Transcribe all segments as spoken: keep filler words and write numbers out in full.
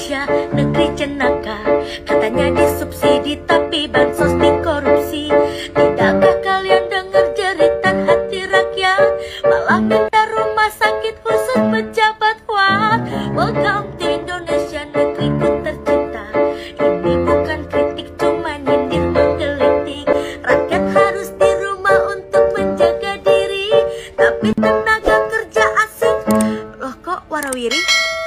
Indonesia negeri cenaka. Katanya disubsidi tapi bansos dikorupsi. Tidakkah kalian dengar jeritan hati rakyat? Malah minta rumah sakit khusus pejabat kuat. Welcome to Indonesia negeriku tercinta. Ini bukan kritik cuma nyindir menggelitik. Rakyat harus di rumah untuk menjaga diri. Tapi tenaga kerja asing, loh kok warawiri?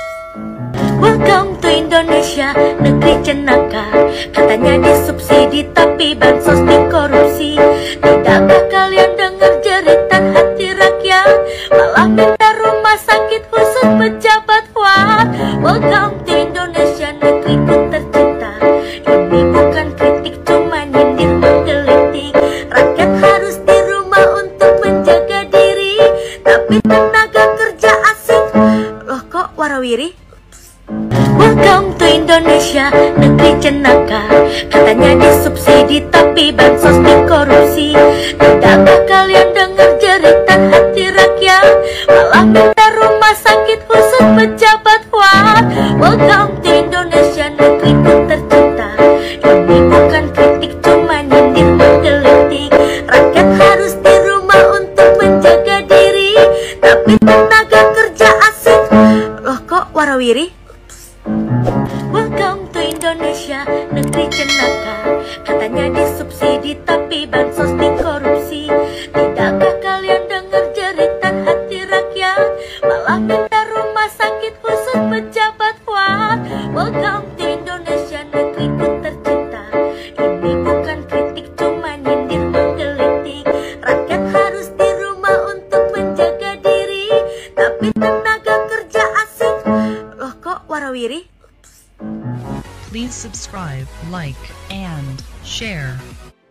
Welcome to Indonesia negeri cenaka. Katanya disubsidi tapi bansos dikorupsi. Tidakkah kalian dengar jeritan hati rakyat? Malah minta rumah sakit khusus pejabat kuat. Welcome to Indonesia negeriku tercinta. Ini bukan kritik cuma nyindir menggelitik. Rakyat harus di rumah untuk menjaga diri. Tapi tenaga kerja asing, loh kok warawiri? Welcome to Indonesia negeri cenaka. Katanya disubsidi tapi bansos dikorupsi. Tidakkah kalian dengar jeritan hati rakyat? Malah minta rumah sakit khusus pejabat kuat. Welcome to Indonesia negeriku tercinta. Ini bukan kritik cuma nyindir menggelitik. Rakyat harus di rumah untuk menjaga diri. Tapi tenaga kerja asing, loh kok warawiri? Welcome to Indonesia negeri cenaka. Katanya disubsidi tapi bansos dikorupsi. Tidakkah kalian dengar jeritan hati rakyat? Malah minta rumah sakit khusus pejabat kuat. Welcome to Indonesia negeriku tercinta. Ini bukan kritik cuma nyindir menggelitik. Rakyat harus di rumah untuk menjaga diri. Tapi tenaga kerja asing, loh kok warawiri? Please subscribe, like, and share.